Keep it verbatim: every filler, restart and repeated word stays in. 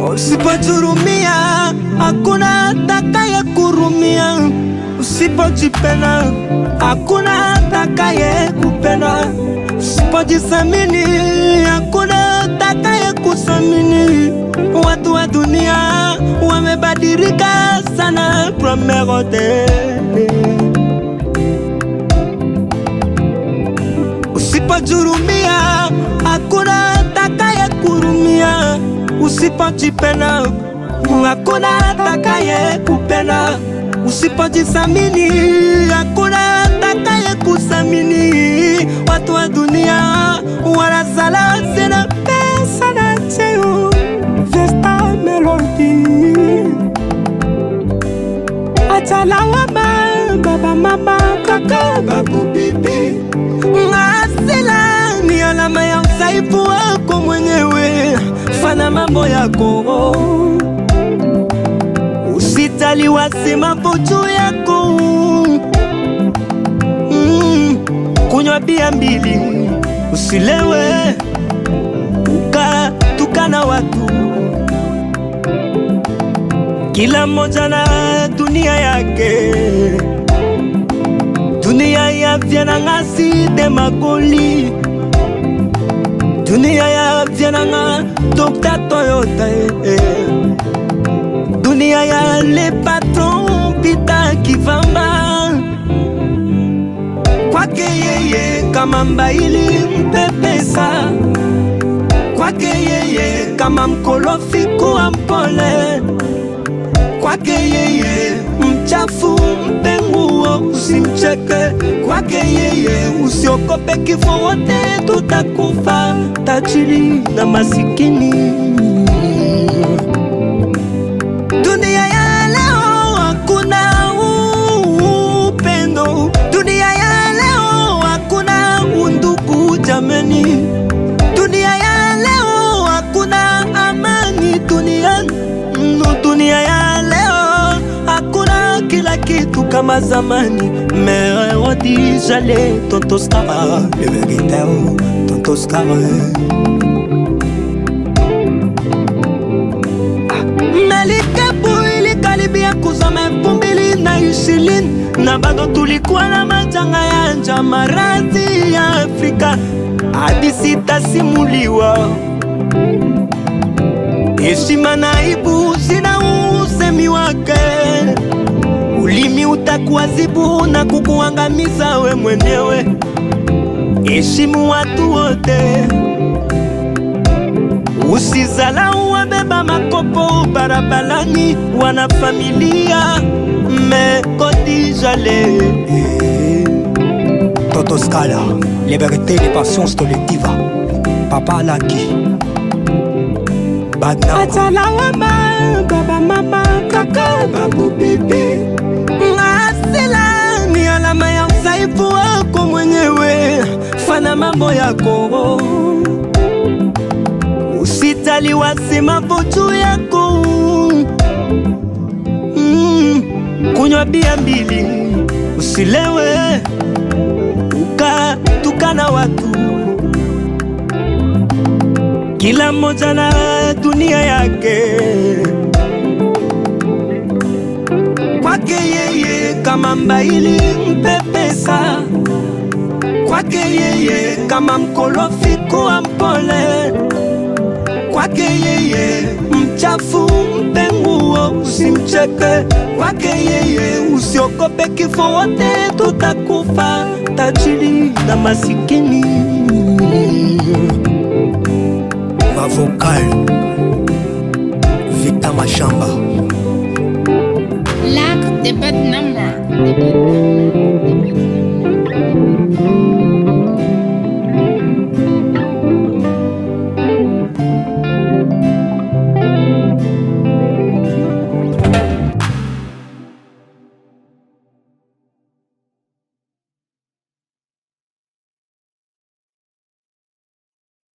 Usipojihurumia hakuna atakaye kurumia. Usipojipenda hakuna atakaye kupenda. Usipojithamini hakuna atakaye kuthamini. Watu wa dunia wamebadilika sana promero de. Usipojihurumia hakuna atakaye kurumia. Usipojipenda hakuna atakaye kupenda. Usipojithamini hakuna atakaye kuthamini. Watu wa dunia wanazala sina pesa na cheo. Vesta melody achala wama baba mama kaka babu bibi. Ngasila ni alama ya udhaifu wako mwenyewe. Fanya mambo yako, usijali wasemapo juu yako. mm. Kunywa bia mbili, usilewe ukatukana watu. Kila mmoja na dunia yake. Dunia ya vyana ngasi demagoli. Dunia ya vyana nga Dokta Toyota. eh. Dunia ya le patron Pita Kivamba. Kwake yeye kama mbaili mpepesa. Kwake yeye kama mkolofi kuwa mpole. Kwake yeye mchafu mpe nguo usimcheke. Kwake yeye usiogope kifo, wote tutakufa, tajiri na masikini. Dunia ya leo hakuna upendo. Dunia ya leo hakuna undugu jameni. Dunia ya leo hakuna amani duniani. Dunia ya leo hakuna kila kitu kama zamani. Mais on dit j'allais tonton Skara, le véritable tonton Skara. Melikebu ilikaribia kuzama elfu mbili na ishirini. Na bado tulikuwa na majanga ya njaa, maradhi ya Afrika hadi sitasimuliwa. Heshima na aibu zina usemi wake. Ulimi utakuadhibu na kukuangamiza we mwenyewe. Heshimu watu wote, usizalau wabeba makopo barabarani, wana familia mekodi jale. Toto Skala, liberté et patience collective. Papa Laki achala wama baba mama kaka babu bibi. Ngasila ni alama ya udhaifu wako mwenyewe. Fanya mambo yako, usijali wasemapo juu yako. mm. Kunywa bia mbili, usilewe ukatukana watu. Kila mmoja na dunia yake. Kwake yeye kama mbaili mpepesa. Kwake yeye kama mkolofi kuwa mpole. Kwake yeye mchafu mpe nguo usimcheke. Kwake yeye usiogope kifo, wote tutakufa, tajiri na masikini. Vocal Victor Machamba. Lac de bad number.